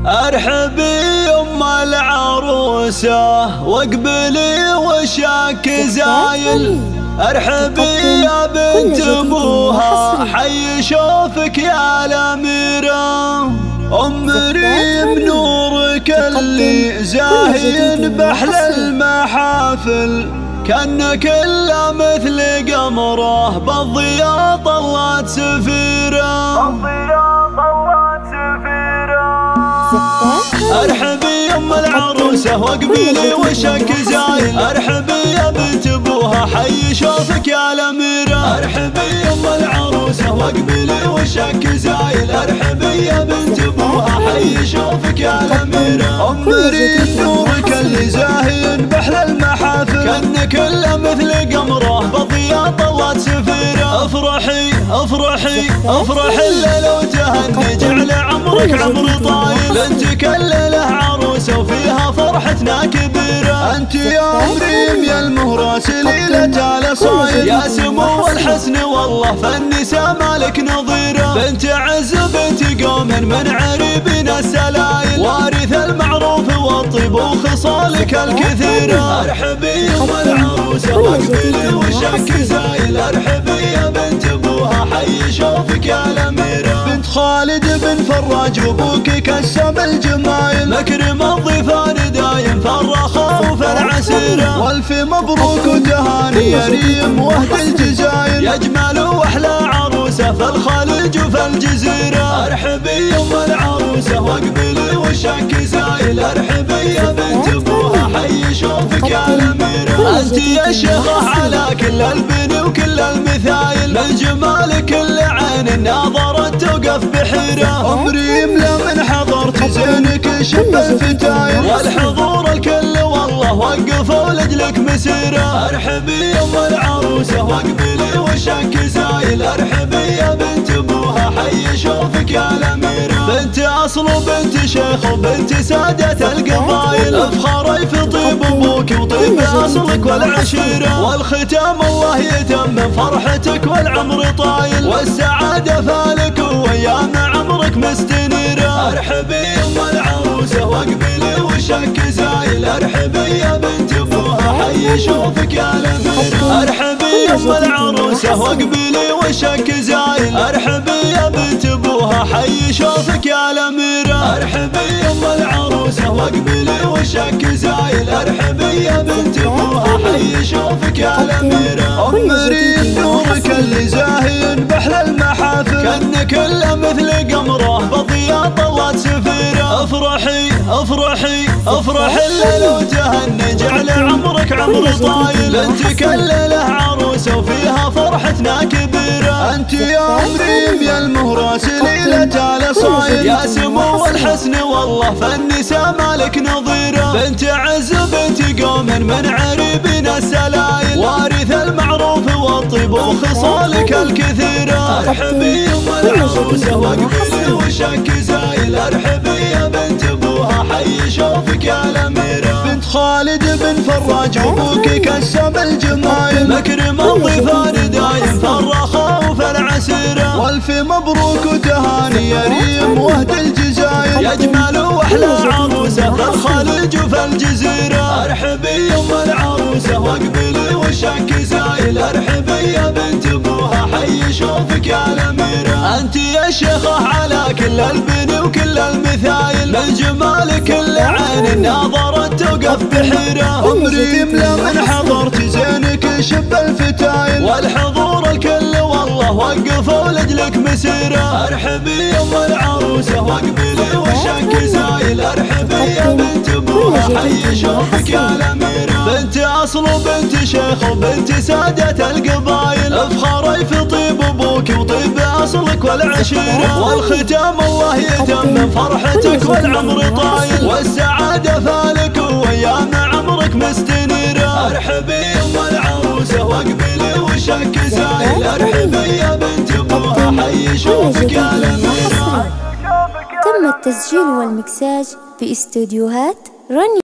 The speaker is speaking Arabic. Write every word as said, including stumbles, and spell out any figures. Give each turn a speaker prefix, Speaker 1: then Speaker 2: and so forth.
Speaker 1: ارحبي ام العروسة واقبلي وشك زايل. ارحبي يا بنت ابوها حي شوفك يا الاميرة. ام ريم نورك اللي زاهين بحل المحافل، كان كله مثل قمره بالضياء طلعت سفيره. ارحبي ام العروسه واقبلي وشك زايل. ارحبي يا بنت ابوها حي شوفك يا الاميره. ارحبي ام العروسه واقبلي وشك زايل. ارحبي يا بنت ابوها حي شوفك يا الاميره. ام ريم نورك اللي زاهين بحل المحافل، كان كله مثل قمره بالضياء طلعت سفيره. افرحي افرحي افرحي الليله وتهني، جعل عمرك عمر طايل. انت كلله عروسه وفيها فرحتنا كبيره. انت يا ام ريم يا المهره سليله الاصايل، يا سمو الحسن والله فالنساء مالك نظيره. بنت عز بنت قوم من عريبين السلايل، وارث المعروف والطيب وخصالك الكثيره. ارحبي ام العروسه واقبلي وشك زايل. ارحبي يا بنت ابوها حي شوفك يا الاميره. بنت خالد بن فراج وابوك كسب الجمايل، مكرم الضيفان دايم في الرخاء وفي العسيره. والف مبروك وتهاني يا ريم واهل الجزاير، يا جمال واحلى عروسه في الخليج وفي الجزيره. ارحبي ام العروسه واقبلي وشك زايل. ارحبي يا بنت ابوها حي شوفك يا الاميره. انت يا شيخه على كل البني وكل المثايل، من جمالك اللي عين ناظرت توقف بحيره. ام ريم لمن حضرت زينك شب الفتايل، والحضور الكل والله وقفوا لاجلك مسيره. ارحبي ام العروسه واقبلي وشك زايل. ارحبي يا بنت ابوها حي شوفك يا الاميره. بنت اصل وبنت شيخ وبنت ساده القبايل، افخاري في طيب ابوك وطيب اصلك والعشيره. والختام الله يتمم فرحتك والعمر طايل، والسعاده فالك وايام عمرك مستنيره. ارحبي ام العروسه واقبلي وشك زايل. ارحبي يا بنت ابوها حي شوفك يا الاميره. ارحبي ام العروسه واقبلي وشك زايل. ارحبي يا بنت ابوها حي شوفك يا الاميره. ارحبي ام العروسه واقبلي وشك زايل. ارحبي يا بنت ابوها حي شوفك يا الاميره. ام ريم نورك اللي زاهين بحل المحافل، كان كله مثل قمره بالضياء طلعت سفيره. افرحي افرحي افرحي الليله وتهني، جعل عمرك عمر طايل. انت كلله عروسه وفيها فرحتنا كبيره. انت يا ام ريم يا المهره سليله الاصايل، يا سمو الحسن والله فالنساء مالك نظيره. بنت عز بنت قوم من عريبين السلايل، وارث المعروف والطيب وخصالك الكثيره. ارحبي ام العروسه واقبلي وشك زايل. ارحبي يا بنت ابوها حي شوفك يا الاميره. بنت خالد بن فراج وابوك كسب الجمايل، مكرم الضيفان دايم في الرخاء وفي العسيره. والف مبروك وتهاني يا ريم واهل الجزاير، يا جمال واحلى عروسه في الخليج وفي الجزيره. ارحبي ام العروسه واقبلي وشك زايل. ارحبي يا بنت ابوها حي شوفك يا الاميره. انت يا شيخه على كل البني وكل المثايل، من جمالك اللي عين ناظرت توقف بحيره. ام ريم لمن حضرت زينك شب الفتايل، والحضور الكل والله وقفوا لاجلك مسيره. ارحبي ام العروسه واقبلي وشك زايل. ارحبي يا بنت ابوها حي شوفك يا الاميره. بنت اصل وبنت شيخ وبنت ساده القبايل، افخاري في طيب ابوك وطيب اصلك والعشيره. والختام الله يتمم فرحتك والعمر طايل، والسعاده فالك وايام عمرك مستنيره. ارحبي ام العروسه واقبلي وشك زايل. ارحبي يا بنت ابوها حي شوفك يا الاميره.
Speaker 2: تم التسجيل والمكساج في استوديوهات رانيا.